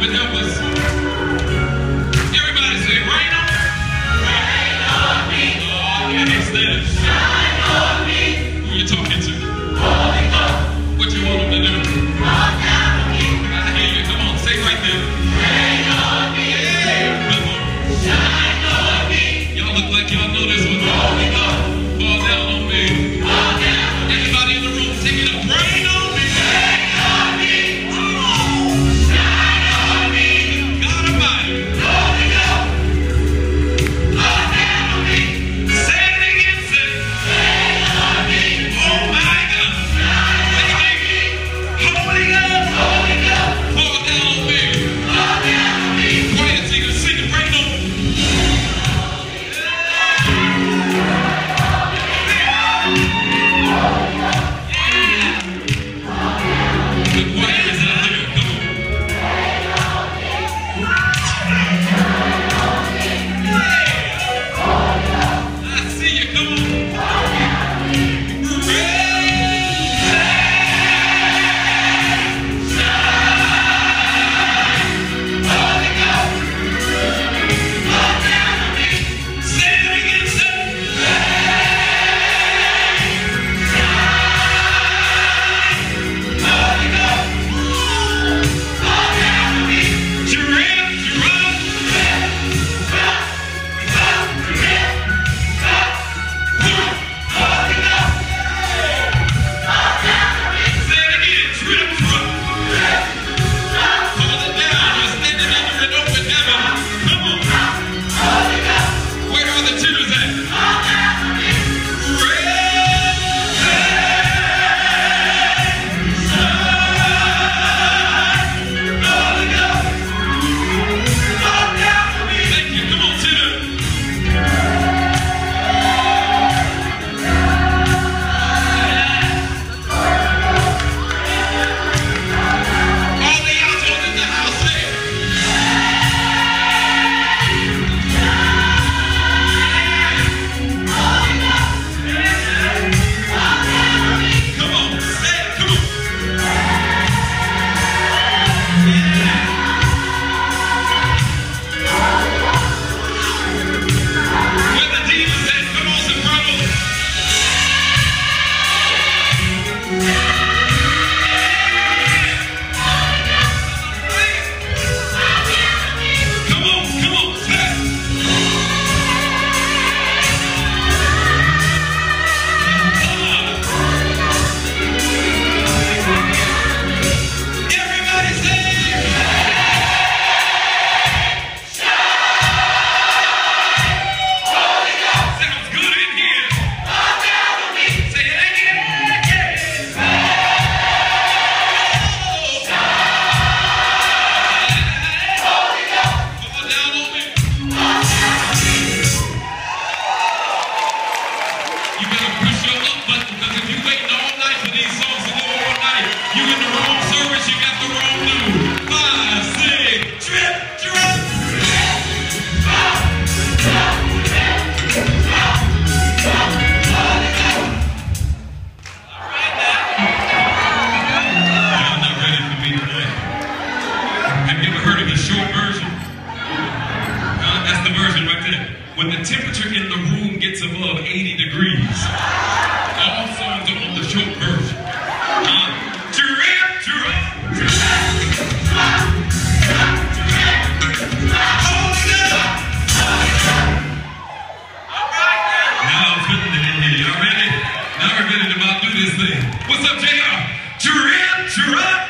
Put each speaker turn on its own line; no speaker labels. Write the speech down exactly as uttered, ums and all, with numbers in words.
but help us. Everybody say, rain on me. Rain on me. Oh, yeah, it's that. Shine on me. Who you talking to? Holy Ghost. What you want them to do? Fall down on me. I hear you. Come on, say right there. Rain on me. Yeah. Come on. Shine on me. Y'all look like y'all know this one. Holy Ghost. Fall down on me. Fall down on me. Everybody in the room, take it up. Rain on me. Rain on me. Come on. Shine on me. God Almighty. Holy Ghost. Fall down on me. Say it again, say it. Rain on me. Oh my God. Shine on me. Holy Ghost. Holy Ghost. Fall down on me. Fall down on me. Quiet, sing it, sing it. Rain on me. When the temperature in the room gets above eighty degrees, all songs are on the short version. Uh, drip, drip, drip. Hold it up. All right now. Now I'm feeling it in here. Y'all ready? Now we're ready to about do this thing. What's up, J R? Drip, drip.